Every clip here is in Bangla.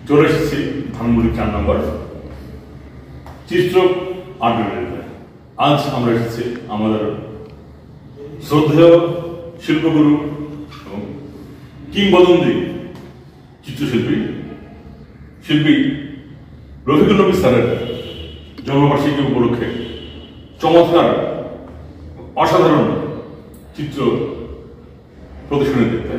চলে এসেছি ধানমন্ডি 4 নম্বর চিত্রক আর্ট গ্যালারিতে। আজ আমরা এসেছি আমাদের শ্রদ্ধেয় শিল্পগুরু এবং কিংবদন্তি চিত্রশিল্পী রফিকুন নবী স্যারের জন্মবার্ষিকী উপলক্ষে চমৎকার অসাধারণ চিত্র প্রদর্শনী দেখতে।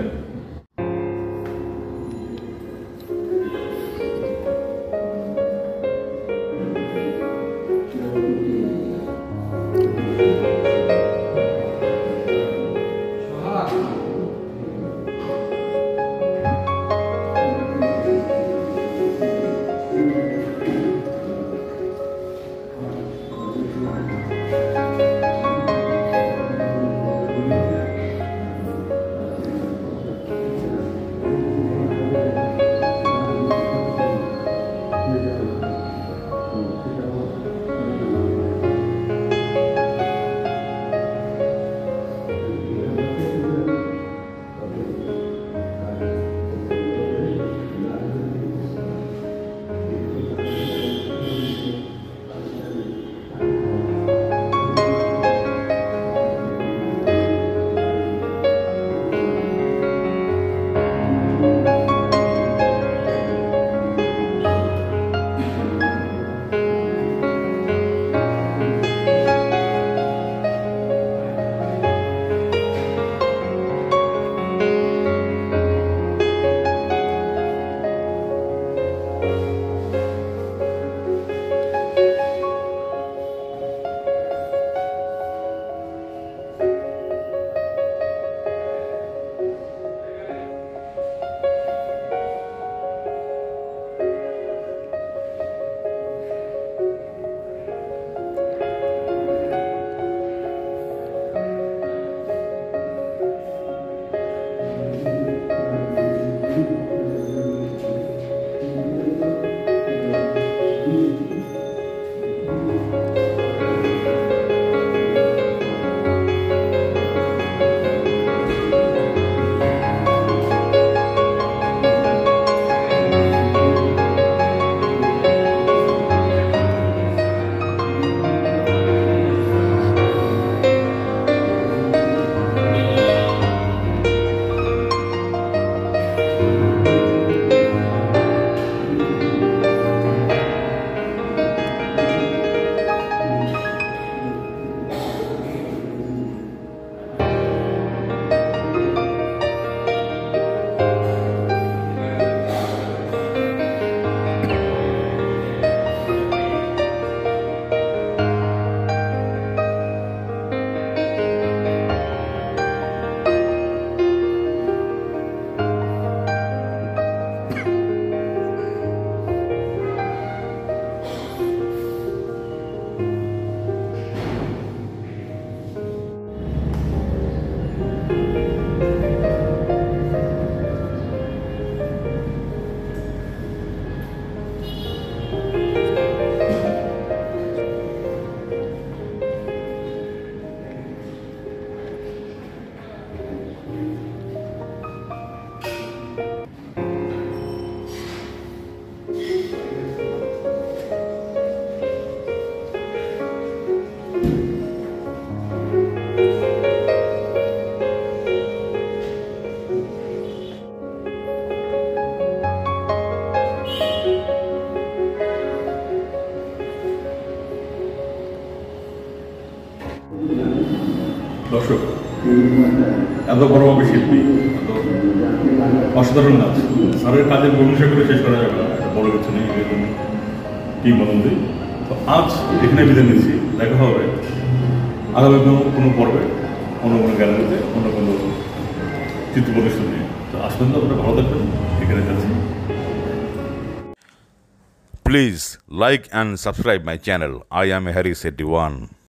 দর্শক, এত বড় শিল্পী, অসাধারণ নাচ, স্যারের কাজের প্রশংসা করে শেষ করা যাবে না, এটা বড় কিছু নেই, এরকম কিংবদন্তি। তো আজ এখানে বিদায় নিচ্ছি, দেখা হবে আগামী কোনো পর্বে, অন্য কোনো গ্যালারিতে, অন্য কোনো চিত্র প্রদর্শন নিয়ে। তো আজ পর্যন্ত আপনারা ভালো থাকবেন, এখানে যাচ্ছি। Please like and subscribe my channel. I am Harry Setti 1.